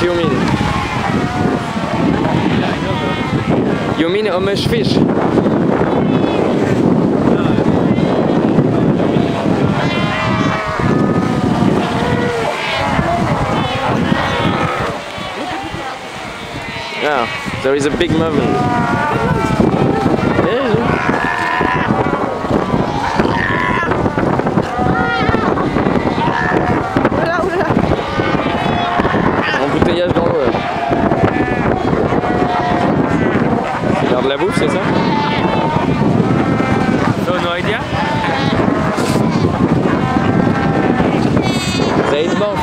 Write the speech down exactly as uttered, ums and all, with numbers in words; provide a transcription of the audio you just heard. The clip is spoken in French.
you mean? You mean how much fish? Yeah, there is a big movement. Yeah. Embouteillage dans l'eau. C'est faire de la bouffe, c'est ça? So no idea? They eat both.